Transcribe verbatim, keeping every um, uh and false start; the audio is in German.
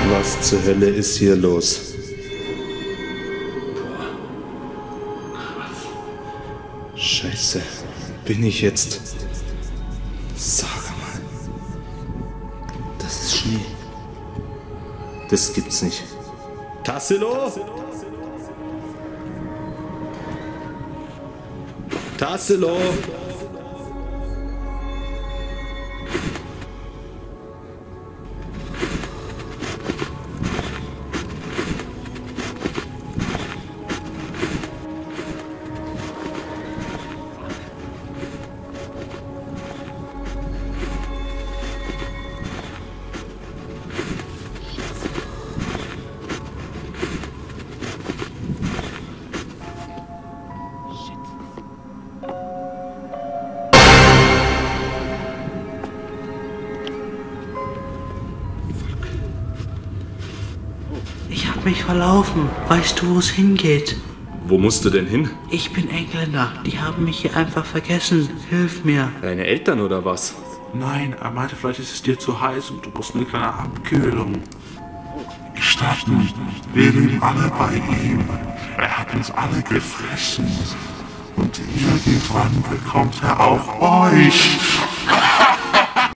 Was zur Hölle ist hier los? Scheiße, bin ich jetzt? Sag mal. Das ist Schnee. Das gibt's nicht. Tassilo? Tassilo? Ich hab mich verlaufen. Weißt du, wo es hingeht? Wo musst du denn hin? Ich bin Engländer. Die haben mich hier einfach vergessen. Hilf mir. Deine Eltern oder was? Nein, er meinte, vielleicht ist es dir zu heiß und du brauchst eine kleine Abkühlung. Gestatten, wir leben alle bei ihm. Er hat uns alle gefressen. Und irgendwann bekommt er auch euch.